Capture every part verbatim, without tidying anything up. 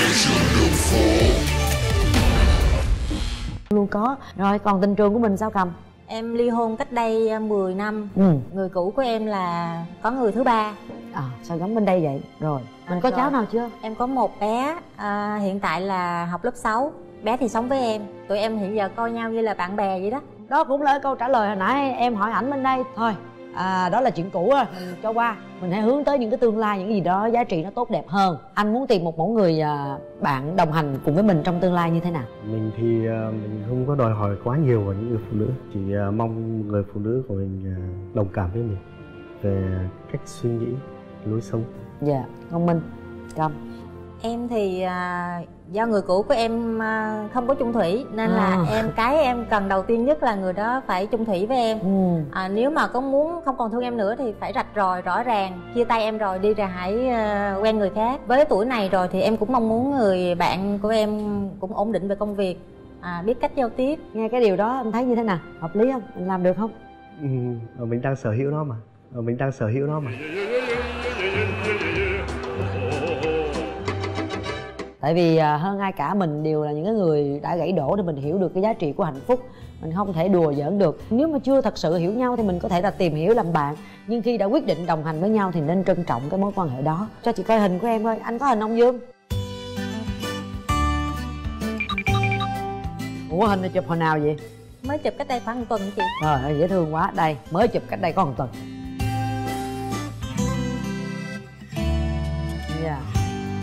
Luôn có. Rồi còn tình trường của mình sao Cầm? Em ly hôn cách đây mười năm. Ừ. Người cũ của em là có người thứ ba. À sao giống bên đây vậy? Rồi mình À, có rồi. cháu nào chưa? Em có một bé, à, hiện tại là học lớp sáu. Bé thì sống với em. Tụi em hiện giờ coi nhau như là bạn bè vậy đó. Đó cũng là câu trả lời hồi nãy em hỏi ảnh bên đây. Thôi à, đó là chuyện cũ rồi, mình cho qua. Mình hãy hướng tới những cái tương lai, những cái gì đó giá trị nó tốt đẹp hơn. Anh muốn tìm một mẫu người à, bạn đồng hành cùng với mình trong tương lai như thế nào? Mình thì uh, mình không có đòi hỏi quá nhiều vào những người phụ nữ. Chỉ uh, mong người phụ nữ của mình uh, đồng cảm với mình về cách suy nghĩ, lối sống. Dạ, yeah. Còn mình, Cầm? Em thì à, do người cũ của em à, không có chung thủy. Nên à. là em cái em cần đầu tiên nhất là người đó phải chung thủy với em. ừ. à, Nếu mà có muốn không còn thương em nữa thì phải rạch ròi rõ ràng. Chia tay em rồi đi ra hãy à, quen người khác. Với tuổi này rồi thì em cũng mong muốn người bạn của em cũng ổn định về công việc, à, biết cách giao tiếp. Nghe cái điều đó anh thấy như thế nào? Hợp lý không? Mình làm được không? Ừ, mình đang sở hữu nó mà. Mình đang sở hữu nó mà. Tại vì à, hơn ai cả mình đều là những cái người đã gãy đổ để mình hiểu được cái giá trị của hạnh phúc. Mình không thể đùa giỡn được. Nếu mà chưa thật sự hiểu nhau thì mình có thể là tìm hiểu làm bạn. Nhưng khi đã quyết định đồng hành với nhau thì nên trân trọng cái mối quan hệ đó. Cho chị coi hình của em coi. Anh có hình ông Dương? Ủa hình này chụp hồi nào vậy? Mới chụp cách đây khoảng một tuần chị. Trời dễ thương quá. Đây mới chụp cách đây có một tuần. Dạ yeah.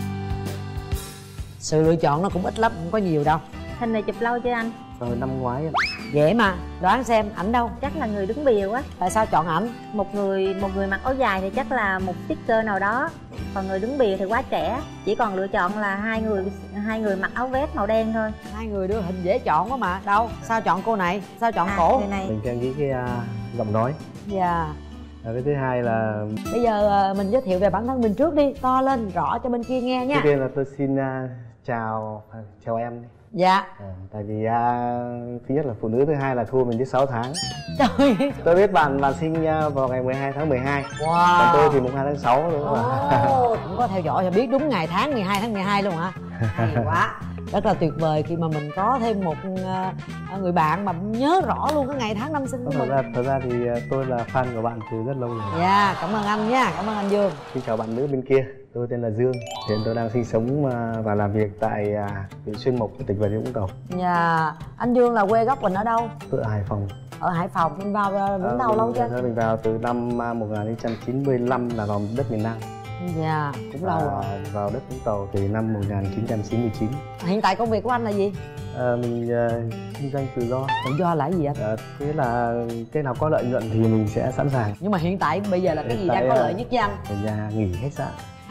Sự lựa chọn nó cũng ít lắm, không có nhiều đâu. Hình này chụp lâu chưa anh? Rồi năm ngoái em. Dễ mà, đoán xem ảnh đâu? Chắc là người đứng bìa quá. Tại sao chọn ảnh? Một người một người mặc áo dài thì chắc là một sticker nào đó. Còn người đứng bìa thì quá trẻ. Chỉ còn lựa chọn là hai người hai người mặc áo vest màu đen thôi. Hai người đưa hình dễ chọn quá mà. Đâu? Sao chọn cô này? Sao chọn à, cổ? Người này. Mình đang nghĩ cái uh, giọng nói. Dạ yeah. Cái thứ hai là bây giờ uh, mình giới thiệu về bản thân mình trước đi. To lên rõ cho bên kia nghe nha. Trước tiên là tôi xin uh, chào chào em đi. Dạ. À, tại vì à, thứ nhất là phụ nữ, thứ hai là thua mình đến sáu tháng. Trời. Tôi biết bạn bạn sinh vào ngày mười hai tháng mười hai. Wow. Còn tôi thì mùng hai tháng sáu đúng không ạ? Oh, cũng có theo dõi và biết đúng ngày tháng mười hai tháng mười hai luôn hả? Hay quá. Rất là tuyệt vời khi mà mình có thêm một uh, người bạn mà nhớ rõ luôn cái ngày tháng năm sinh của thật mình. ra thật ra thì tôi là fan của bạn từ rất lâu rồi. Dạ yeah, cảm ơn anh nha, cảm ơn anh Dương. Xin chào bạn nữ bên kia. Tôi tên là Dương. Hiện tôi đang sinh sống và làm việc tại huyện Xuyên Mộc, tỉnh Bà Rịa Vũng Tàu. Dạ yeah. Anh Dương là quê gốc mình ở đâu? Tôi ở Hải Phòng. Ở Hải Phòng. Mình vào Vũng Tàu à, lâu chưa? Mình vào từ năm một nghìn chín trăm chín mươi lăm là vào đất miền Nam. Dạ, cũng lâu rồi. Vào đất Vũng Tàu từ năm một nghìn chín trăm chín mươi chín. Hiện tại công việc của anh là gì? À, mình uh, kinh doanh tự do. Tự do là cái gì anh? À, thế là cái nào có lợi nhuận thì mình sẽ sẵn sàng. Nhưng mà hiện tại bây giờ là cái hiện gì đang có lợi nhất với anh? Ở nhà nghỉ khách sạn.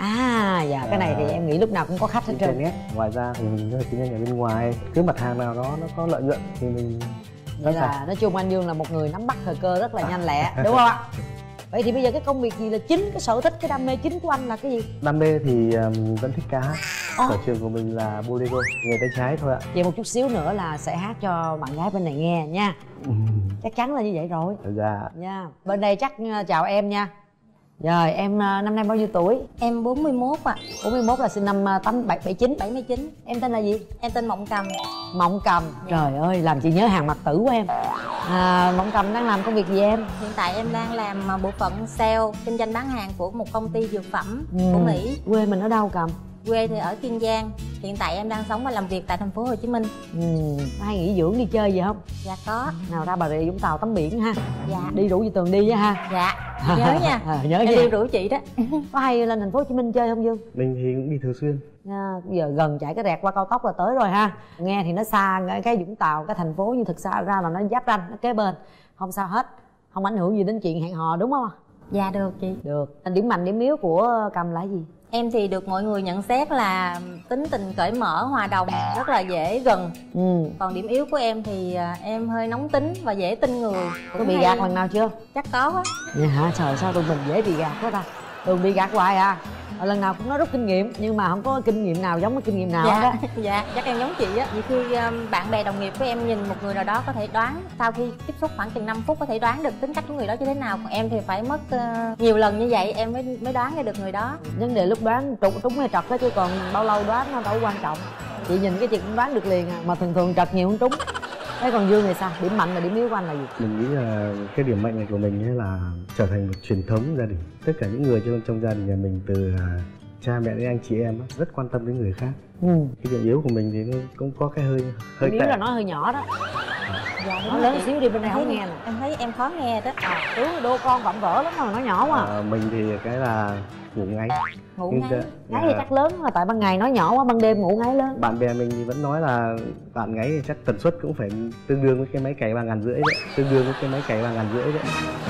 À, dạ cái này thì em nghĩ lúc nào cũng có khách hết trơn. Ngoài ra thì mình có thể kinh doanh ở bên ngoài. Cứ mặt hàng nào đó nó có lợi nhuận thì mình vậy là sẵn. Nói chung anh Dương là một người nắm bắt thời cơ rất là nhanh lẹ, đúng không ạ? Vậy thì bây giờ cái công việc gì là chính, cái sở thích, cái đam mê chính của anh là cái gì? Đam mê thì um, vẫn thích ca hát. Oh. Sở trường của mình là bolero, nghề tay trái thôi ạ. Vậy một chút xíu nữa là sẽ hát cho bạn gái bên này nghe nha. Ừ. Chắc chắn là như vậy rồi. Dạ. Nha. Bên đây chắc chào em nha. Rồi em năm nay bao nhiêu tuổi? Em bốn mươi mốt ạ. À. bốn mươi mốt là sinh năm tám bảy chín. bảy mươi chín. Em tên là gì? Em tên Mộng Cầm. Mộng Cầm. Trời ơi, làm chị nhớ hàng mặt tử của em. À, Mộng Cầm đang làm công việc gì em? Hiện tại em đang làm bộ phận sale, kinh doanh bán hàng của một công ty dược phẩm ừ. của Mỹ. Quê mình ở đâu Cầm? Quê thì ở Kiên Giang. Hiện tại em đang sống và làm việc tại thành phố Hồ Chí Minh. Ừ. Hay nghỉ dưỡng đi chơi gì không? Dạ có. Nào ra Bà Rịa Vũng Tàu tắm biển ha. Dạ. Đi rủ Duy Tường đi nha ha. Dạ. Nhớ nha. À, nhớ em nha. đi rủ chị đó. Có hay lên thành phố Hồ Chí Minh chơi không Dương? Mình thì cũng đi thường xuyên. À, bây giờ gần chạy cái rẹt qua cao tốc là tới rồi ha. Nghe thì nó xa cái Vũng Tàu, cái thành phố, nhưng thực ra ra là nó giáp ranh, nó kế bên. Không sao hết, không ảnh hưởng gì đến chuyện hẹn hò đúng không? Dạ được chị. Được. Điểm mạnh điểm yếu của Cầm là gì? Em thì được mọi người nhận xét là tính tình cởi mở, hòa đồng, rất là dễ gần. Ừ. Còn điểm yếu của em thì em hơi nóng tính và dễ tin người. Có bị hay... gạt lần nào chưa? Chắc có á. Vậy hả? Trời sao tụi mình dễ bị gạt quá ta. Tụi bị gạt hoài à. lần nào cũng nói rút kinh nghiệm nhưng mà không có kinh nghiệm nào giống cái kinh nghiệm nào dạ đó. dạ chắc em giống chị á. Nhiều khi um, bạn bè đồng nghiệp của em nhìn một người nào đó có thể đoán sau khi tiếp xúc khoảng chừng năm phút có thể đoán được tính cách của người đó như thế nào, còn em thì phải mất uh, nhiều lần như vậy em mới mới đoán ra được người đó. Vấn đề lúc đoán trúng trúng hay trật đó, chứ còn bao lâu đoán nó đâu quan trọng. Chị nhìn cái chị cũng đoán được liền à, mà thường thường trật nhiều hơn trúng. Thế còn Dương thì sao? Điểm mạnh và điểm yếu của anh là gì? Mình nghĩ là cái điểm mạnh này của mình ấy là trở thành một truyền thống gia đình. Tất cả những người trong trong gia đình nhà mình, từ cha mẹ đến anh chị em rất quan tâm đến người khác. Ừ. Cái điểm yếu của mình thì nó cũng có cái hơi hơi Điểm yếu là nó hơi nhỏ đó. Dạ, Nó lớn xíu đi bên này không nghe nè. Em thấy em khó nghe đó. À, tướng đô con vọng vỡ lắm mà nó nhỏ quá. À, mình thì cái là ngủ ngáy. Ngủ Nhưng ngáy. dạ, Ngáy thì chắc lớn mà tại ban ngày nói nhỏ quá, ban đêm ngủ ngáy lớn. bạn bè mình thì vẫn nói là bạn ngáy thì chắc tần suất cũng phải tương đương với cái máy cày ba ngàn rưỡi đấy, tương đương với cái máy cày ba ngàn rưỡi đấy.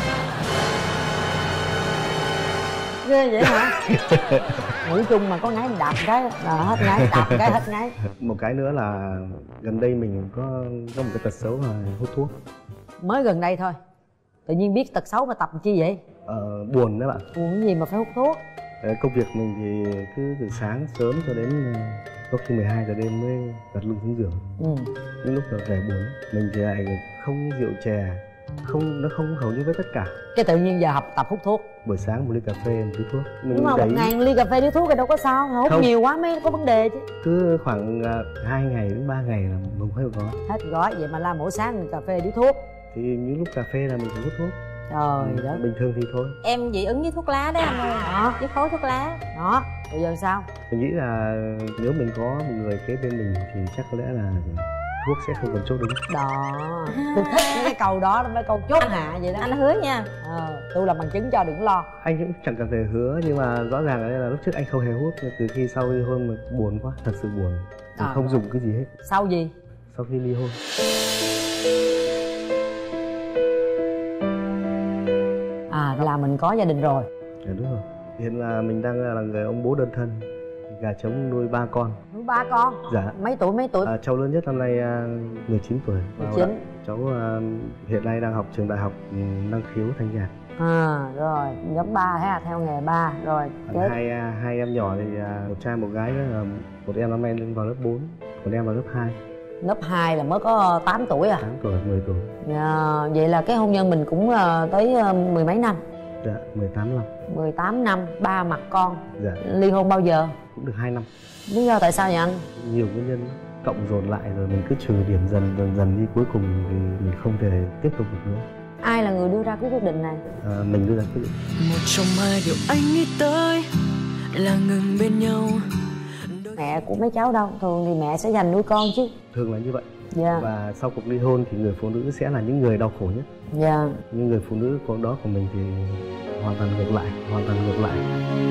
Ghê vậy hả? Ngủ chung mà có ngáy đạp cái là hết ngáy, đạp cái hết ngáy. Một cái nữa là gần đây mình có có một cái tật xấu là hút thuốc. Mới gần đây thôi tự nhiên biết tật xấu mà tập chi vậy? Ờ, buồn đấy bạn. Buồn cái gì mà phải hút thuốc? Cái công việc mình thì cứ từ sáng sớm cho đến có khi mười hai giờ đêm mới đặt lưng xuống giường. Ừ. Những lúc là về buồn mình thì lại không rượu chè, không nó không hầu như với tất cả. Cái tự nhiên giờ học tập hút thuốc. Buổi sáng một ly cà phê, một ly thuốc. Mình Nhưng mà đấy một ngày ly cà phê điếu thuốc thì đâu có sao, hút không. nhiều quá mới có vấn đề chứ. Cứ khoảng hai ngày đến ba ngày là mình hết gói. Hết gói vậy mà la mỗi sáng cà phê điếu thuốc. Thì những lúc cà phê là mình phải hút thuốc. Trời đất. Bình thường thì thôi. Em dị ứng với thuốc lá đấy anh ơi. Đó, Với khói thuốc lá. đó, bây giờ sao? Mình nghĩ là nếu mình có một người kế bên mình thì chắc có lẽ là thuốc sẽ không còn chốt đúng. Đó, tôi thích cái câu đó, nó mấy câu chốt hạ vậy đó. Anh hứa nha. Ờ, tôi làm bằng chứng cho, đừng lo. Anh cũng chẳng cần phải hứa, nhưng mà rõ ràng ở đây là lúc trước anh không hề hút. Từ khi sau ly hôn mà buồn quá, thật sự buồn. Mình À, không rồi. dùng cái gì hết. Sau gì? Sau khi ly hôn. À, là mình có gia đình rồi. Dạ đúng rồi. Hiện là mình đang là người ông bố đơn thân, gà trống nuôi ba con. Nuôi ba con. Dạ. Mấy tuổi mấy tuổi? À, cháu lớn nhất năm nay uh, mười chín tuổi. mười chín. Cháu uh, hiện nay đang học trường đại học um, năng khiếu thanh nhạc. À rồi, giống ba ha, theo nghề ba rồi. Còn hai uh, hai em nhỏ thì uh, một trai một gái nữa, uh, một em năm nay lên vào lớp bốn, một em vào lớp hai. Lớp hai là mới có tám tuổi à? tám tuổi, mười tuổi. À, vậy là cái hôn nhân mình cũng uh, tới uh, mười mấy năm. Dạ, mười tám năm. mười tám năm, ba mặt con. Dạ. Ly hôn bao giờ? Cũng được hai năm. Lý do tại sao vậy anh? Nhiều nguyên nhân cộng dồn lại rồi mình cứ trừ điểm dần dần dần đi, cuối cùng thì mình không thể tiếp tục được nữa. Ai là người đưa ra cái quyết định này? À, mình đưa ra quyết định. Một trong hai điều anh nghĩ tới là ngừng bên nhau. Mẹ của mấy cháu đâu? Thường thì mẹ sẽ dành nuôi con chứ. Thường là như vậy. Dạ. Và sau cuộc ly hôn thì người phụ nữ sẽ là những người đau khổ nhất. Dạ. Nhưng người phụ nữ của đó của mình thì hoàn toàn ngược lại, hoàn toàn ngược lại.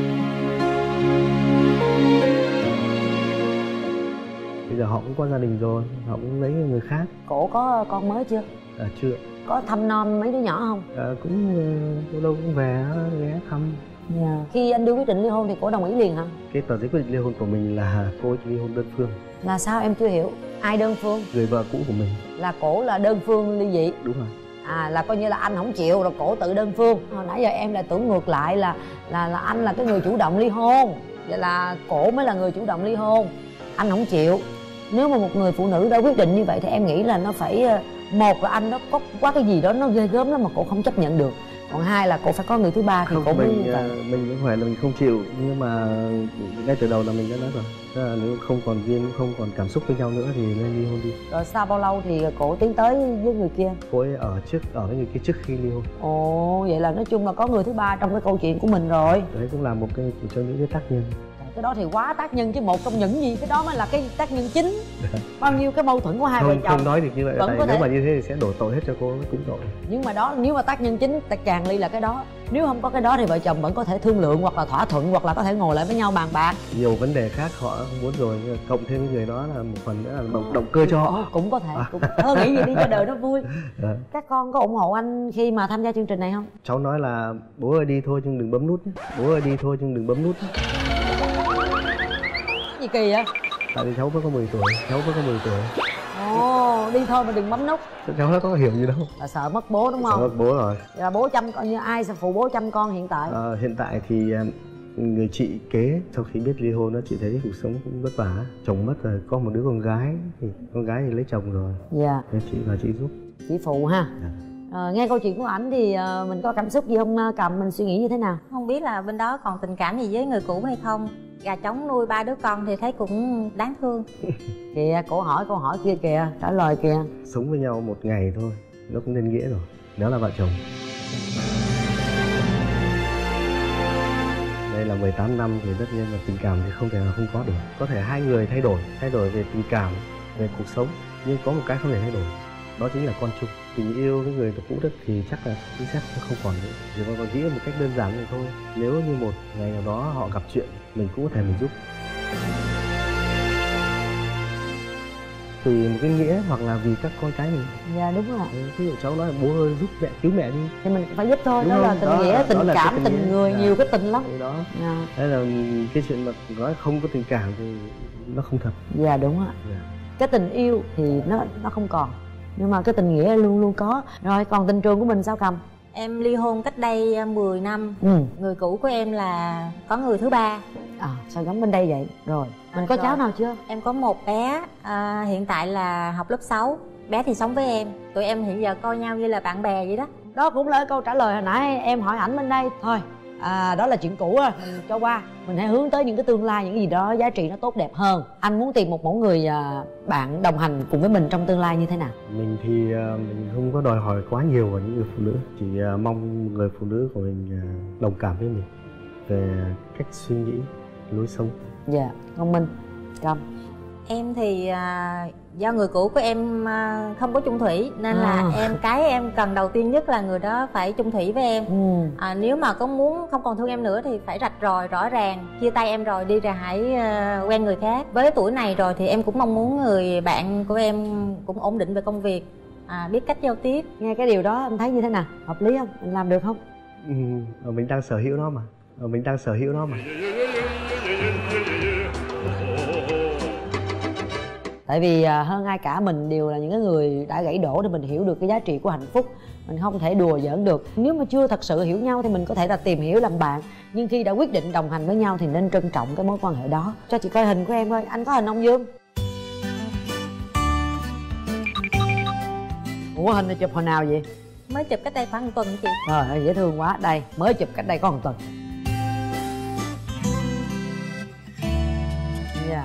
Bây giờ họ cũng có gia đình rồi, họ cũng lấy người khác. Cổ có con mới chưa? À, chưa. Có thăm nom mấy đứa nhỏ không? À, cũng lâu lâu cũng về ghé thăm. Dạ. Khi anh đưa quyết định ly hôn thì cổ đồng ý liền hả? Cái tờ giấy quyết định ly hôn của mình là cô ấy ly hôn đơn phương. Là sao em chưa hiểu? Ai đơn phương? Người vợ cũ của mình. Là cổ là đơn phương ly dị. Đúng rồi. À, là coi như là anh không chịu rồi cổ tự đơn phương. Hồi nãy giờ em lại tưởng ngược lại là là là anh là cái người chủ động ly hôn, vậy là cổ mới là người chủ động ly hôn, anh không chịu. Nếu mà một người phụ nữ đã quyết định như vậy thì em nghĩ là nó phải, một là anh đó có quá cái gì đó nó ghê gớm lắm mà cổ không chấp nhận được, còn hai là cổ phải có người thứ ba thì không, cổ mới mình phải... mình cũng phải là mình không chịu, nhưng mà ngay từ đầu là mình đã nói rồi, tức là nếu không còn duyên, không còn cảm xúc với nhau nữa thì nên ly hôn đi. Rồi sau bao lâu thì cổ tiến tới với người kia? Cô ấy ở trước ở với người kia trước khi ly hôn. Ồ, vậy là nói chung là có người thứ ba trong cái câu chuyện của mình rồi. Đấy cũng là một cái trong những cái tác nhân. Cái đó thì quá tác nhân chứ, một trong những gì cái đó mới là cái tác nhân chính. Bao nhiêu cái mâu thuẫn của hai không, vợ chồng không nói được như vậy, vẫn tại có nếu thể... mà như thế thì sẽ đổ tội hết cho cô ấy, cũng tội. Nhưng mà đó, nếu mà tác nhân chính chàng ly là cái đó, nếu không có cái đó thì vợ chồng vẫn có thể thương lượng hoặc là thỏa thuận hoặc là có thể ngồi lại với nhau bàn bạc. Nhiều vấn đề khác họ không muốn rồi, nhưng mà cộng thêm cái người đó là một phần nữa là động, động cơ cho họ. Cũng có thể, cũng thôi nghĩ vậy đi cho đời nó vui. Đấy. Các con có ủng hộ anh khi mà tham gia chương trình này không? Cháu nói là bố ơi đi thôi nhưng đừng bấm nút nhé. Bố ơi đi thôi nhưng đừng bấm nút nhé. Gì kỳ vậy? Tại vì cháu mới có mười tuổi, cháu mới có mười tuổi. Ồ, đi thôi mà đừng bấm nút. Cháu nó có hiểu gì đâu. Là sợ mất bố đúng không? Sợ mất bố rồi. Là bố chăm con, như ai sẽ phụ bố chăm con hiện tại? À, hiện tại thì người chị kế sau khi biết ly hôn đó, chị thấy cuộc sống cũng vất vả. Chồng mất rồi, có một đứa con gái, thì con gái thì lấy chồng rồi. Dạ. Nên chị và chị giúp. Chị phụ ha. Dạ. À, nghe câu chuyện của ảnh thì uh, mình có cảm xúc gì không Cầm? Mình suy nghĩ như thế nào? Không biết là bên đó còn tình cảm gì với người cũ hay không. Gà trống nuôi ba đứa con thì thấy cũng đáng thương. Kìa, cổ hỏi câu hỏi kia kìa, trả lời kìa. Sống với nhau một ngày thôi, nó cũng nên nghĩa rồi. Đó là vợ chồng. Đây là mười tám năm thì tất nhiên là tình cảm thì không thể nào không có được. Có thể hai người thay đổi, thay đổi về tình cảm, về cuộc sống, nhưng có một cái không thể thay đổi, đó chính là con chung. Tình yêu với người cũ đất thì chắc là chính xác nó không còn nữa. Chỉ còn nghĩ một cách đơn giản này thôi. Nếu như một ngày nào đó họ gặp chuyện, mình cũng có thể mình giúp. Vì một cái nghĩa hoặc là vì các con cái mình. Dạ đúng rồi. Ví dụ cháu nói là bố ơi giúp mẹ, cứu mẹ đi, thì mình phải giúp thôi. Đúng đó không? là tình Đó, nghĩa, tình đó là cảm, cái tình tình nghĩa. người, Dạ. nhiều cái tình lắm. Đấy đó. Dạ. Đây là cái chuyện mà nói không có tình cảm thì nó không thật. Dạ đúng rồi. Dạ. Cái tình yêu thì nó nó không còn, nhưng mà cái tình nghĩa luôn luôn có. Rồi còn tình trường của mình sao Cầm? Em ly hôn cách đây mười năm. Ừ. Người cũ của em là có người thứ ba. À sao giống bên đây vậy? Rồi mình À, có rồi. cháu nào chưa? Em có một bé, à, hiện tại là học lớp sáu. Bé thì sống với em. Tụi em hiện giờ coi nhau như là bạn bè vậy đó. Đó cũng là câu trả lời hồi nãy em hỏi ảnh bên đây. Thôi à, đó là chuyện cũ rồi, mình cho qua. Mình hãy hướng tới những cái tương lai, những cái gì đó giá trị nó tốt đẹp hơn. Anh muốn tìm một mẫu người à, bạn đồng hành cùng với mình trong tương lai như thế nào? Mình thì uh, mình không có đòi hỏi quá nhiều vào những người phụ nữ. Chỉ uh, mong người phụ nữ của mình uh, đồng cảm với mình về cách suy nghĩ, lối sống. Dạ, Ngọc Minh, Cầm. Em thì à, do người cũ của em à, không có chung thủy. Nên À. là em cái em cần đầu tiên nhất là người đó phải chung thủy với em. Ừ. à, Nếu mà có muốn không còn thương em nữa thì phải rạch ròi rõ ràng. Chia tay em rồi đi ra hãy à, quen người khác. Với tuổi này rồi thì em cũng mong muốn người bạn của em cũng ổn định về công việc, à, biết cách giao tiếp. Nghe cái điều đó anh thấy như thế nào? Hợp lý không? Mình làm được không? Ừ, mình đang sở hữu nó mà. Mình đang sở hữu nó mà. Tại vì à, hơn ai cả mình đều là những cái người đã gãy đổ để mình hiểu được cái giá trị của hạnh phúc. Mình không thể đùa giỡn được. Nếu mà chưa thật sự hiểu nhau thì mình có thể là tìm hiểu làm bạn, nhưng khi đã quyết định đồng hành với nhau thì nên trân trọng cái mối quan hệ đó. Cho chị coi hình của em coi. Anh có hình ông Dương? Ủa hình này chụp hồi nào vậy? Mới chụp cách đây khoảng một tuần chị. Trời ơi dễ thương quá. Đây mới chụp cách đây có một tuần. Dạ.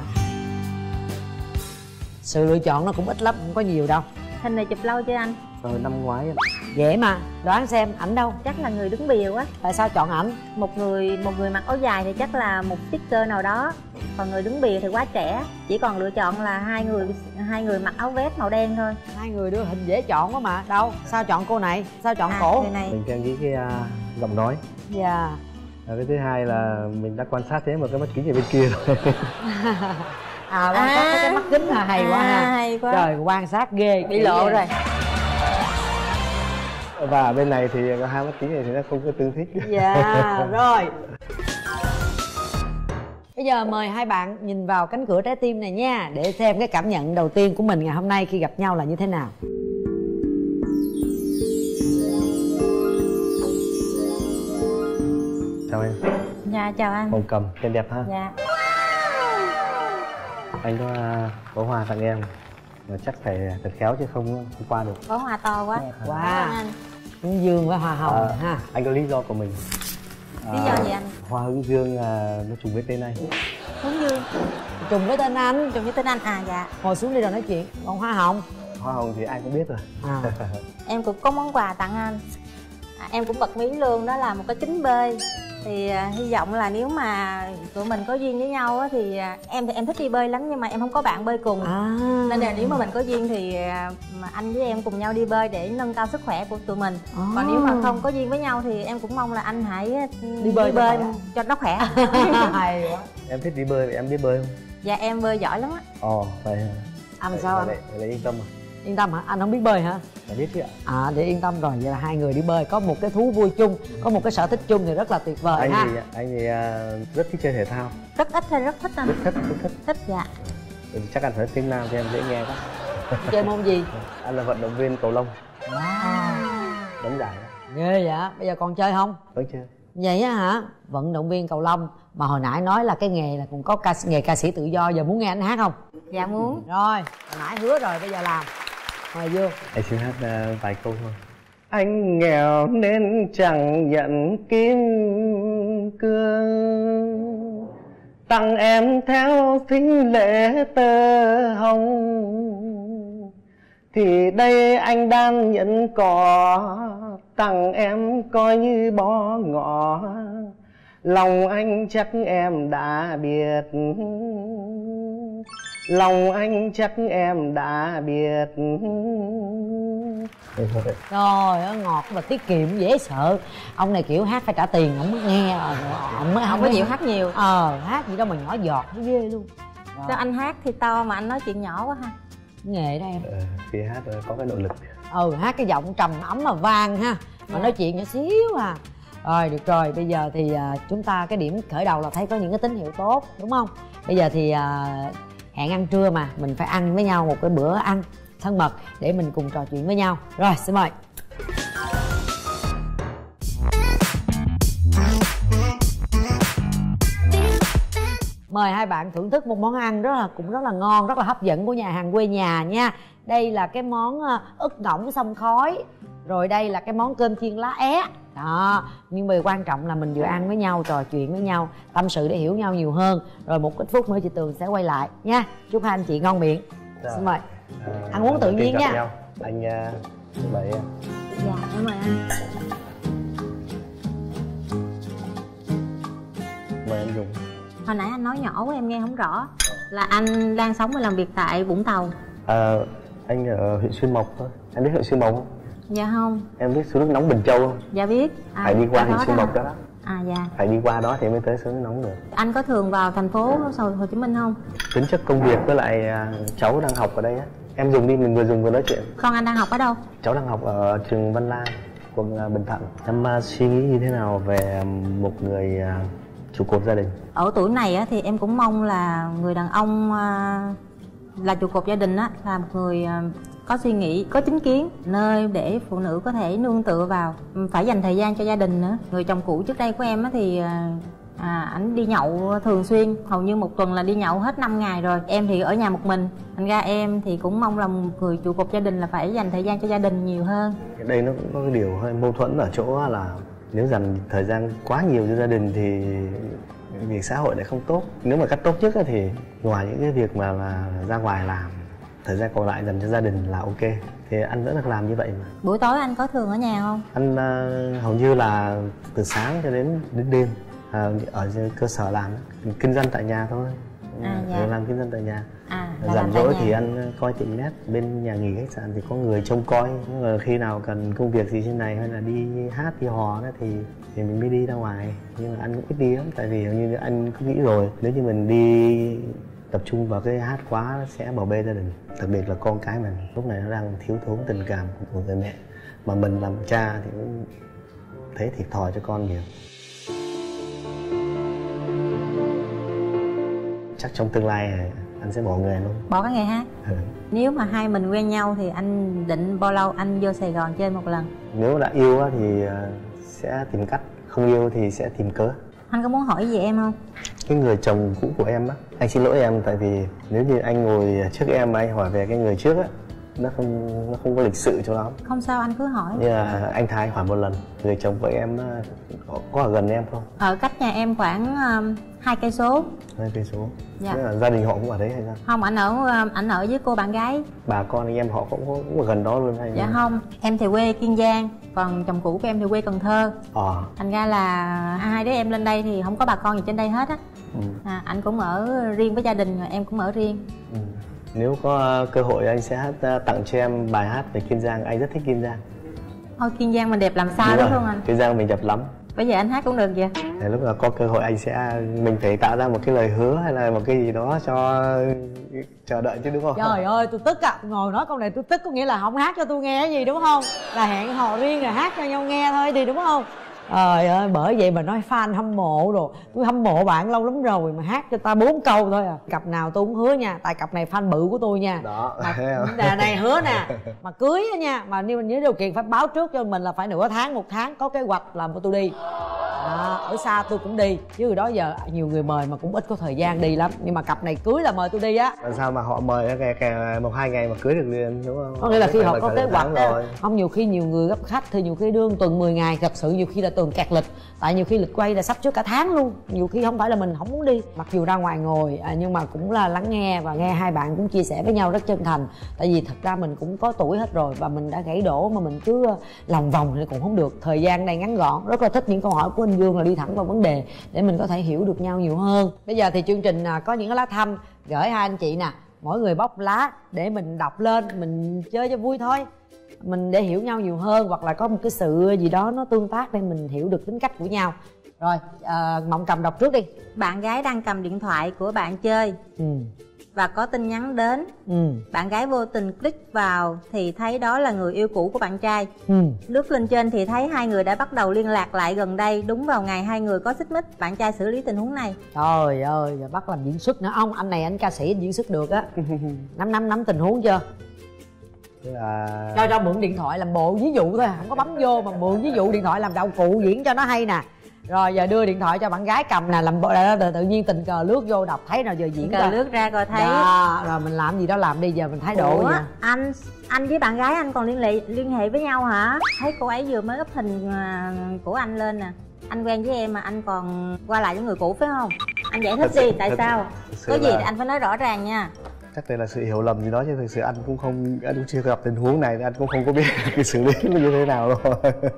Sự lựa chọn nó cũng ít lắm, không có nhiều đâu. Hình này chụp lâu chưa anh? Rồi năm ngoái em. Dễ mà, đoán xem ảnh đâu? Chắc là người đứng bìa quá. Tại sao chọn ảnh? Một người một người mặc áo dài thì chắc là một sticker nào đó. Còn người đứng bìa thì quá trẻ. Chỉ còn lựa chọn là hai người hai người mặc áo vest màu đen thôi. Hai người đưa hình dễ chọn quá mà. Đâu? Sao chọn cô này? Sao chọn À, cổ? người này. Mình đang nghĩ cái uh, giọng nói. Dạ. Và cái thứ hai là mình đã quan sát thế mà cái mắt kính ở bên kia rồi. À quan sát cái mắt kính là hay quá À, ha. hay quá. Trời quan sát ghê. Bị lộ ghê. rồi. Và bên này thì có hai mắt kính này thì nó không có tương thích. Dạ rồi. Bây giờ mời hai bạn nhìn vào cánh cửa trái tim này nha, để xem cái cảm nhận đầu tiên của mình ngày hôm nay khi gặp nhau là như thế nào. Chào em. Dạ chào anh. Hồng Cầm, tên đẹp ha. Dạ. Anh có uh, có hoa tặng em mà chắc phải thật khéo chứ không không qua được. Có hoa to quá. Đẹp Cảm quá. ơn anh. Hướng dương với hoa hồng À, ha. anh có lý do của mình. Lý do gì anh? Hoa hướng dương uh, nó trùng với tên anh. Hướng dương. Trùng với tên anh. Trùng với tên anh. À dạ. Ngồi xuống đi rồi nói chuyện. Còn hoa hồng? Hoa hồng thì ai cũng biết rồi. À. Em cũng có món quà tặng anh. À, em cũng bật mí luôn, đó là một cái kính bơi. Thì à, hy vọng là nếu mà tụi mình có duyên với nhau á, thì à, em thì em thích đi bơi lắm nhưng mà em không có bạn bơi cùng. À. Nên là nếu mà mình có duyên thì à, mà anh với em cùng nhau đi bơi để nâng cao sức khỏe của tụi mình. À. Còn nếu mà không có duyên với nhau thì em cũng mong là anh hãy Đi bơi cho khỏe. cho nó khỏe. Hay quá. Em thích đi bơi vậy em biết bơi không? Dạ em bơi giỏi lắm á. Ồ, vậy Anh vậy- sao vậy anh? lại, vậy lại yên tâm à? Yên tâm hả? Anh không biết bơi hả? Đã biết chứ ạ. À để yên tâm rồi, vậy là hai người đi bơi có một cái thú vui chung, có một cái sở thích chung thì rất là tuyệt vời Anh ha. thì anh thì uh, rất thích chơi thể thao, Rất ít hay rất thích anh? rất thích, rất thích. Thích dạ. Ừ, chắc anh phải tiếng Nam cho em dễ nghe quá. Chơi môn gì? Anh là vận động viên cầu lông, Wow. đánh giải. Ghê vậy, bây giờ còn chơi không? Vẫn chưa? Vậy á hả? Vận động viên cầu lông. Mà hồi nãy nói là cái nghề là cũng có ca, nghề ca sĩ tự do. Giờ muốn nghe anh hát không? Dạ muốn. Rồi, hồi nãy hứa rồi, bây giờ làm. Mời Dương. Anh xin hát uh, vài câu thôi. Anh nghèo nên chẳng nhận kim cương, tặng em theo thính lễ tơ hồng, thì đây anh đang nhận cỏ, tặng em coi như bó ngọ, lòng anh chắc em đã biết, lòng anh chắc em đã biết. Rồi, ngọt và tiết kiệm dễ sợ. Ông này kiểu hát phải trả tiền, ông mới nghe. Ông mới không có chịu hát nhiều. Ờ, hát gì đâu mà nhỏ giọt, nó ghê luôn. Sao anh hát thì to mà anh nói chuyện nhỏ quá ha. Nghề đó em. Ờ, khi hát có cái nội lực. Ừ, hát cái giọng trầm ấm mà vang ha. Mà nói chuyện nhỏ xíu à. Rồi, được rồi, bây giờ thì à, chúng ta cái điểm khởi đầu là thấy có những cái tín hiệu tốt, đúng không? Bây giờ thì à, hẹn ăn trưa mà, mình phải ăn với nhau một cái bữa ăn thân mật để mình cùng trò chuyện với nhau. Rồi, xin mời. Mời hai bạn thưởng thức một món ăn rất là cũng rất là ngon, rất là hấp dẫn của nhà hàng quê nhà nha. Đây là cái món ức ngỗng xông khói. Rồi đây là cái món cơm chiên lá é. Đó, nhưng mà quan trọng là mình vừa ăn với nhau, trò chuyện với nhau, tâm sự để hiểu nhau nhiều hơn. Rồi một ít phút nữa chị Tường sẽ quay lại nha. Chúc hai anh chị ngon miệng. Rồi. Xin mời. À, ăn uống tự nhiên nha. Nhau. Anh uh, bảy em. Dạ, em mời anh. Mời em dùng. Hồi nãy anh nói nhỏ quá em nghe không rõ. Là anh đang sống và làm việc tại Vũng Tàu. À, anh ở huyện Xuyên Mộc thôi. Em biết huyện Xuyên Mộc không? Dạ không. Em biết suối nước nóng Bình Châu không? Dạ biết. À, phải đi qua huyện Xuyên đó Mộc đó đó. À dạ. Phải đi qua đó thì mới tới suối nước nóng được. Anh có thường vào thành phố Hồ Chí Minh không? Tính chất công việc với lại cháu đang học ở đây á. Em dùng đi, mình vừa dùng vừa nói chuyện. Con anh đang học ở đâu? Cháu đang học ở trường Văn Lang, quận Bình Thạnh. Em uh, suy nghĩ như thế nào về một người uh, trụ cột gia đình? Ở tuổi này á, thì em cũng mong là người đàn ông uh, là trụ cột gia đình á, là một người uh, có suy nghĩ, có chính kiến, nơi để phụ nữ có thể nương tựa vào, phải dành thời gian cho gia đình nữa. Người chồng cũ trước đây của em á, thì à, ảnh đi nhậu thường xuyên, hầu như một tuần là đi nhậu hết năm ngày rồi. Em thì ở nhà một mình, thành ra em thì cũng mong là một người trụ cột gia đình là phải dành thời gian cho gia đình nhiều hơn. Đây nó cũng có cái điều hơi mâu thuẫn ở chỗ là nếu dành thời gian quá nhiều cho gia đình thì việc xã hội lại không tốt. Nếu mà cách tốt nhất thì ngoài những cái việc mà là ra ngoài làm, thời gian còn lại dành cho gia đình là ok. Thì anh vẫn được làm như vậy mà. Buổi tối anh có thường ở nhà không? Anh uh, hầu như là từ sáng cho đến đến đêm uh, ở cơ sở làm, kinh doanh tại nhà thôi. À, dạ. Làm kinh doanh tại nhà. À, rảnh rỗi thì anh coi tiệm net, bên nhà nghỉ khách sạn thì có người trông coi. Nhưng mà khi nào cần công việc gì trên này hay là đi hát đi hò đó thì thì mình mới đi ra ngoài. Nhưng mà anh cũng ít đi lắm, tại vì hầu như anh cũng nghĩ rồi, nếu như mình đi tập trung vào cái hát quá sẽ bỏ bê gia đình, đặc biệt là con cái mình lúc này nó đang thiếu thốn tình cảm của người mẹ, mà mình làm cha thì cũng thấy thiệt thòi cho con nhiều. Chắc trong tương lai anh sẽ bỏ nghề luôn. Bỏ cái nghề hát? Ừ. Nếu mà hai mình quen nhau thì anh định bao lâu anh vô Sài Gòn chơi một lần? Nếu đã yêu thì sẽ tìm cách, không yêu thì sẽ tìm cớ. Anh có muốn hỏi gì em không? Cái người chồng cũ của em á, anh xin lỗi em, tại vì nếu như anh ngồi trước em mà anh hỏi về cái người trước á, nó không nó không có lịch sự cho lắm. Không sao, anh cứ hỏi. Như là anh tha anh hỏi một lần, người chồng của em có, có ở gần em không? Ở cách nhà em khoảng hai cây số. Hai cây số. Dạ. Là gia đình họ cũng ở đấy hay sao? Không, anh ở anh ở với cô bạn gái. Bà con anh em họ cũng, cũng ở gần đó luôn hay? Dạ không? không, em thì quê Kiên Giang, còn chồng cũ của em thì quê Cần Thơ. Ờ. Thành ra là hai đứa em lên đây thì không có bà con gì trên đây hết á. Ừ. À, anh cũng ở riêng với gia đình, rồi em cũng ở riêng. Ừ. Nếu có cơ hội anh sẽ hát, tặng cho em bài hát về Kiên Giang, anh rất thích Kiên Giang. Thôi Kiên Giang mình đẹp làm sao, đúng, đúng không anh? Kiên Giang mình đẹp lắm. Bây giờ anh hát cũng được vậy. Để lúc nào có cơ hội anh sẽ, mình phải tạo ra một cái lời hứa hay là một cái gì đó cho chờ đợi chứ, đúng không? Trời ơi, tôi tức à, ngồi nói câu này tôi tức, có nghĩa là không hát cho tôi nghe cái gì, đúng không? Là hẹn hò riêng rồi hát cho nhau nghe thôi đi, đúng không? Trời ơi, bởi vậy mà nói fan hâm mộ rồi. Tôi hâm mộ bạn lâu lắm rồi mà hát cho ta bốn câu thôi à. Cặp nào tôi cũng hứa nha, tại cặp này fan bự của tôi nha. Đó. Mà này hứa nè, mà cưới á nha, mà nếu mình nhớ điều kiện phải báo trước cho mình là phải nửa tháng, một tháng có kế hoạch là tôi đi. À, ở xa tôi cũng đi chứ hồi đó giờ nhiều người mời mà cũng ít có thời gian đi lắm, nhưng mà cặp này cưới là mời tôi đi á. Làm sao mà họ mời kè kè một hai ngày mà cưới được liền, đúng không? Có nghĩa là khi họ có kế hoạch rồi. Không, nhiều khi nhiều người gấp khách thì nhiều khi đương tuần mười ngày, gặp sự nhiều khi là tuần kẹt lịch, tại nhiều khi lịch quay là sắp trước cả tháng luôn, nhiều khi không phải là mình không muốn đi, mặc dù ra ngoài ngồi à, nhưng mà cũng là lắng nghe và nghe hai bạn cũng chia sẻ với nhau rất chân thành. Tại vì thật ra mình cũng có tuổi hết rồi và mình đã gãy đổ mà mình cứ lòng vòng thì cũng không được. Thời gian này ngắn gọn, rất là thích những câu hỏi của anh Dương là đi thẳng vào vấn đề để mình có thể hiểu được nhau nhiều hơn. Bây giờ thì chương trình có những cái lá thăm gửi hai anh chị nè, mỗi người bóc lá để mình đọc lên, mình chơi cho vui thôi, mình để hiểu nhau nhiều hơn, hoặc là có một cái sự gì đó nó tương tác để mình hiểu được tính cách của nhau. Rồi à, Mộng cầm đọc trước đi. Bạn gái đang cầm điện thoại của bạn chơi ừ. và có tin nhắn đến. ừ. Bạn gái vô tình click vào thì thấy đó là người yêu cũ của bạn trai. ừ. Lướt lên trên thì thấy hai người đã bắt đầu liên lạc lại gần đây, đúng vào ngày hai người có xích mích. Bạn trai xử lý tình huống này. Trời ơi, giờ bắt làm diễn xuất nữa ông. Anh này anh ca sĩ anh diễn xuất được á. Nắm nắm nắm tình huống chưa? Là... cho cho mượn điện thoại làm bộ ví dụ thôi, không có bấm vô mà mượn ví dụ điện thoại làm đạo cụ diễn cho nó hay nè. Rồi giờ đưa điện thoại cho bạn gái cầm nè, làm bộ tự, tự nhiên tình cờ lướt vô đọc thấy nào giờ diễn cờ coi. lướt ra coi thấy. Dạ, rồi mình làm gì đó làm đi, giờ mình thái độ Ủa, vậy. anh anh với bạn gái anh còn liên hệ liên hệ với nhau hả? Thấy cô ấy vừa mới up hình của anh lên nè. Anh quen với em mà anh còn qua lại với người cũ phải không? Anh giải thích đi, tại sao? Có gì thì anh phải nói rõ ràng nha. Chắc đây là sự hiểu lầm gì đó chứ thực sự anh cũng không, anh cũng chưa gặp tình huống này, anh cũng không có biết cái xử lý nó như thế nào đâu.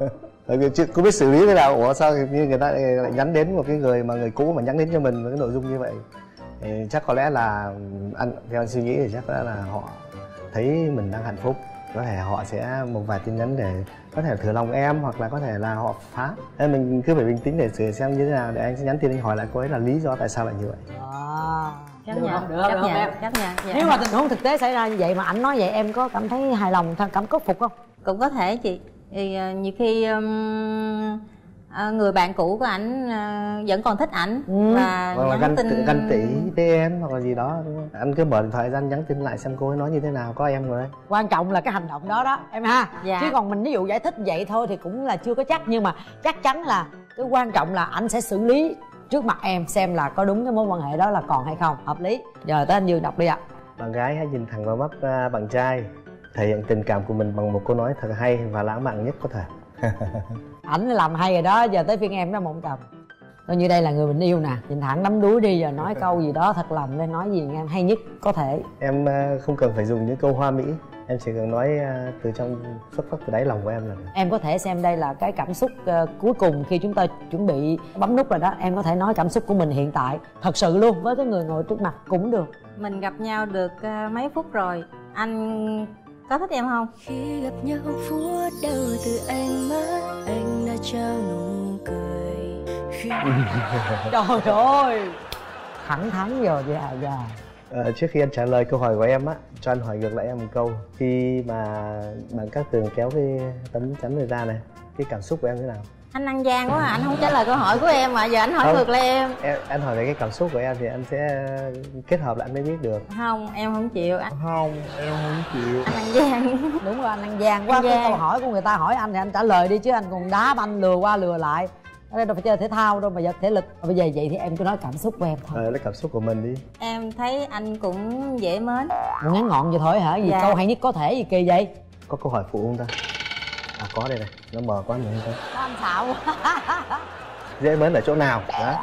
Chứ có biết xử lý thế nào. Ủa sao như người ta lại nhắn đến một cái người mà người cũ mà nhắn đến cho mình với cái nội dung như vậy? Thì chắc có lẽ là anh theo anh suy nghĩ thì chắc là họ thấy mình đang hạnh phúc, có thể họ sẽ một vài tin nhắn để có thể thử lòng em, hoặc là có thể là họ phá. Nên mình cứ phải bình tĩnh để xử xem như thế nào, để anh sẽ nhắn tin anh hỏi lại cô ấy là lý do tại sao lại như vậy. À, Chấp được nhận, không? Được, chấp được nhận, em. chấp nhận. Dạ. Nếu mà tình huống thực tế xảy ra như vậy mà anh nói vậy, em có cảm thấy hài lòng, cảm khắc phục không? Cũng có thể chị. Thì uh, nhiều khi um, uh, người bạn cũ của ảnh uh, vẫn còn thích ảnh ừ. và hoặc là nhắn ganh, tin ganh tị với em hoặc là gì đó, đúng không? Anh cứ mở điện thoại ra anh nhắn tin lại xem cô ấy nói như thế nào, có em rồi đấy. Quan trọng là cái hành động đó đó em ha. Dạ. Chứ còn mình ví dụ giải thích vậy thôi thì cũng là chưa có chắc, nhưng mà chắc chắn là cái quan trọng là anh sẽ xử lý trước mặt em xem là có đúng cái mối quan hệ đó là còn hay không, hợp lý. Giờ tới anh Dương đọc đi ạ. Bạn gái hãy nhìn thẳng vào mắt uh, bạn trai, thể hiện tình cảm của mình bằng một câu nói thật hay và lãng mạn nhất có thể. Ảnh làm hay rồi đó, giờ tới phiên em đó Mộng cầm. Coi như đây là người mình yêu nè, nhìn thẳng đắm đuối đi, giờ nói câu gì đó thật lòng lên, nói gì nghe em hay nhất có thể. Em uh, không cần phải dùng những câu hoa mỹ, em chỉ cần nói uh, từ trong xuất phát từ đáy lòng của em là được. Em có thể xem đây là cái cảm xúc uh, cuối cùng khi chúng ta chuẩn bị bấm nút rồi đó. Em có thể nói cảm xúc của mình hiện tại thật sự luôn với cái người ngồi trước mặt cũng được. Mình gặp nhau được uh, mấy phút rồi, anh có thích em không? Khi gặp nhau phút đầu từ ánh mắt, anh đã trao nụ cười. Khi... Trời ơi, thẳng thắn rồi dạ dạ. Uh, trước khi anh trả lời câu hỏi của em á, cho anh hỏi ngược lại em một câu. Khi mà bạn Cát Tường kéo cái tấm chắn này ra này, cái cảm xúc của em thế nào? Anh ăn gian quá à, anh không trả lời câu hỏi của em mà giờ anh hỏi không, ngược lại em. em. Anh hỏi về cái cảm xúc của em thì anh sẽ kết hợp lại anh mới biết được. Không, em không chịu. Anh, Không, em không chịu. anh ăn gian. Đúng rồi, anh ăn gian quá. Ăn Cái gian. câu hỏi của người ta hỏi anh thì anh trả lời đi, chứ anh còn đá banh lừa qua lừa lại. Ở đây đâu phải chơi thể thao đâu mà giờ thể lực. Bây giờ vậy thì em cứ nói cảm xúc của em thôi. Ờ, lấy cảm xúc của mình đi. Em thấy anh cũng dễ mến. Một ngắn gọn vậy thôi hả? Gì Dạ. câu hay nhất có thể gì kỳ vậy? Có câu hỏi phụ không ta? À có đây này, nó mờ quá mình không thấy. Có anh xạo quá. Dễ mến ở chỗ nào? Đó.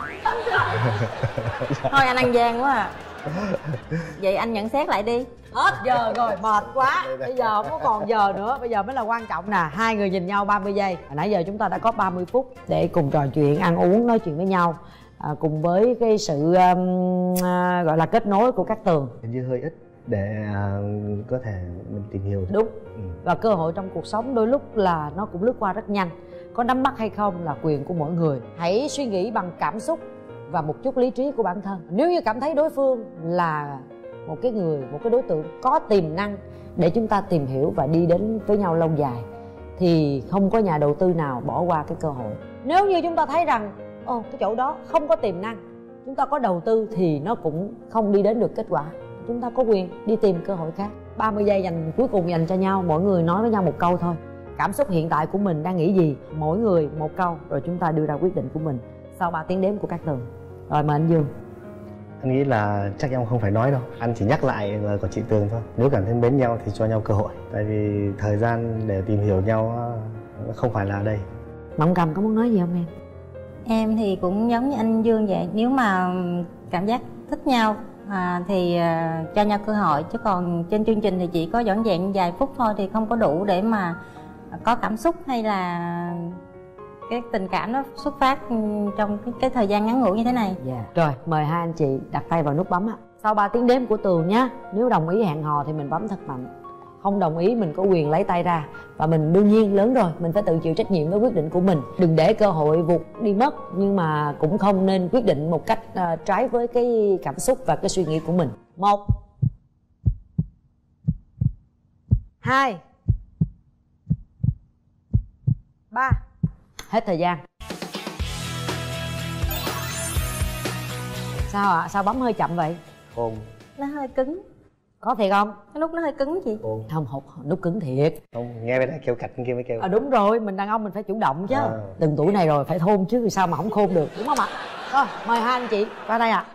Thôi anh ăn gian quá à. Vậy anh nhận xét lại đi. Hết giờ rồi, mệt quá. Bây giờ không có còn giờ nữa. Bây giờ mới là quan trọng nè. Hai người nhìn nhau ba mươi giây. Hồi nãy giờ chúng ta đã có ba mươi phút để cùng trò chuyện, ăn uống, nói chuyện với nhau, à, cùng với cái sự um, à, gọi là kết nối của Cát Tường. Hình như hơi ít để uh, có thể mình tìm hiểu. Đúng. Ừ. Và cơ hội trong cuộc sống đôi lúc là nó cũng lướt qua rất nhanh. Có nắm bắt hay không là quyền của mỗi người. Hãy suy nghĩ bằng cảm xúc và một chút lý trí của bản thân. Nếu như cảm thấy đối phương là một cái người, một cái đối tượng có tiềm năng để chúng ta tìm hiểu và đi đến với nhau lâu dài, thì không có nhà đầu tư nào bỏ qua cái cơ hội. Nếu như chúng ta thấy rằng ồ cái chỗ đó không có tiềm năng, chúng ta có đầu tư thì nó cũng không đi đến được kết quả. Chúng ta có quyền đi tìm cơ hội khác. Ba mươi giây dành cuối cùng dành cho nhau, mỗi người nói với nhau một câu thôi. cảm xúc hiện tại của mình đang nghĩ gì, mỗi người một câu rồi chúng ta đưa ra quyết định của mình sau ba tiếng đếm của Cát Tường. Rồi mời anh Dương. Anh nghĩ là chắc em không phải nói đâu, anh chỉ nhắc lại lời của chị Tường thôi. Nếu cảm thấy mến nhau thì cho nhau cơ hội, tại vì thời gian để tìm hiểu nhau nó không phải là ở đây. Mộng Cầm có muốn nói gì không em? Em thì cũng giống như anh Dương vậy, nếu mà cảm giác thích nhau à, thì à, cho nhau cơ hội, chứ còn trên chương trình thì chỉ có dọn dẹn vài phút thôi thì không có đủ để mà có cảm xúc hay là cái tình cảm nó xuất phát trong cái, cái thời gian ngắn ngủi như thế này. Dạ. Yeah. Rồi mời hai anh chị đặt tay vào nút bấm ạ. Sau ba tiếng đếm của Tường nhá, nếu đồng ý hẹn hò thì mình bấm thật mạnh, không đồng ý mình có quyền lấy tay ra. Và mình đương nhiên lớn rồi, mình phải tự chịu trách nhiệm với quyết định của mình. Đừng để cơ hội vụt đi mất, nhưng mà cũng không nên quyết định một cách uh, trái với cái cảm xúc và cái suy nghĩ của mình. Một, hai, ba. Hết thời gian. Sao ạ? À? Sao bấm hơi chậm vậy? Hôn. Nó hơi cứng. Có thiệt không? Cái nút nó hơi cứng chị. Hôn. Không, hột nút cứng thiệt. Không, nghe bên đây kêu cạch, bên kia mới kêu. À đúng rồi, mình đàn ông mình phải chủ động chứ. À. Từng tuổi này rồi phải thôn chứ, sao mà không khôn được, đúng không ạ? Rồi, mời hai anh chị qua đây ạ. À.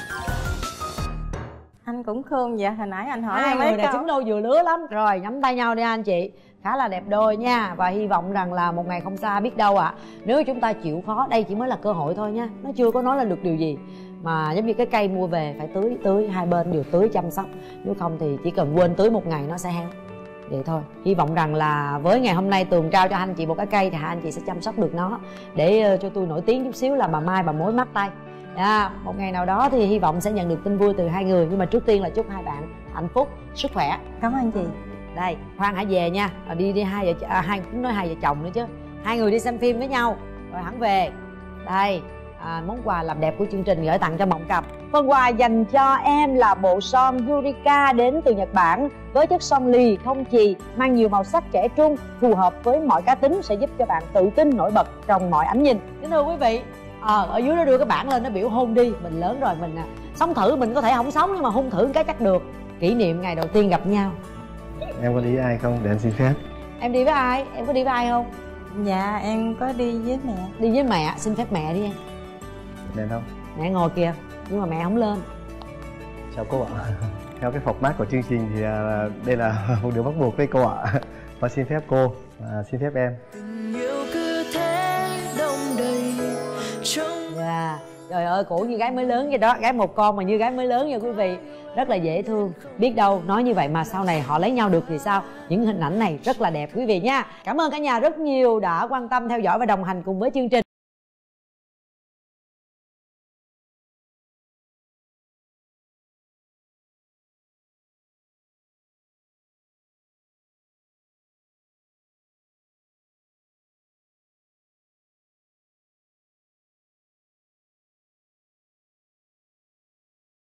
Anh cũng khôn vậy, hồi nãy anh hỏi hai em người mấy này câu. xứng đôi vừa lứa lắm. Rồi, nắm tay nhau đi anh chị. Khá là đẹp đôi nha. Và hy vọng rằng là một ngày không xa, biết đâu ạ à, nếu chúng ta chịu khó, đây chỉ mới là cơ hội thôi nha. Nó chưa có nói lên được điều gì. Mà giống như cái cây mua về phải tưới, tưới hai bên đều tưới chăm sóc. Nếu không thì chỉ cần quên tưới một ngày nó sẽ héo. Vậy thôi. Hy vọng rằng là với ngày hôm nay Tường trao cho anh chị một cái cây thì hai anh chị sẽ chăm sóc được nó, để cho tôi nổi tiếng chút xíu là bà Mai bà mối mắt tay. À, một ngày nào đó thì hy vọng sẽ nhận được tin vui từ hai người. Nhưng mà trước tiên là chúc hai bạn hạnh phúc, sức khỏe. Cảm ơn chị. Đây, khoan hãy về nha. À, đi đi hai vợ à, hai cũng nói hai vợ chồng nữa chứ. Hai người đi xem phim với nhau rồi hẳn về. Đây, à, món quà làm đẹp của chương trình gửi tặng cho Mộng Cầm. Phần quà dành cho em là bộ son Yurika đến từ Nhật Bản với chất son lì không chì, mang nhiều màu sắc trẻ trung, phù hợp với mọi cá tính, sẽ giúp cho bạn tự tin nổi bật trong mọi ánh nhìn. Kính thưa quý vị, ờ, ở dưới nó đưa cái bảng lên nó biểu hôn đi. Mình lớn rồi, mình à, sống thử, mình có thể không sống nhưng mà hôn thử cái chắc được. Kỷ niệm ngày đầu tiên gặp nhau. Em có đi với ai không để anh xin phép? Em đi với ai? Em có đi với ai không? Dạ em có đi với mẹ. Đi với mẹ, xin phép mẹ đi em. Lên không? Mẹ ngồi kìa, nhưng mà mẹ không lên. Chào cô ạ. Theo cái format của chương trình thì à, đây là một điều bắt buộc với cô ạ. Và xin phép cô, à, xin phép em. Dạ, trời ơi, cổ như gái mới lớn vậy đó. Gái một con mà như gái mới lớn nha quý vị. Rất là dễ thương. Biết đâu nói như vậy mà sau này họ lấy nhau được thì sao. Những hình ảnh này rất là đẹp quý vị nha. Cảm ơn cả nhà rất nhiều đã quan tâm theo dõi và đồng hành cùng với chương trình.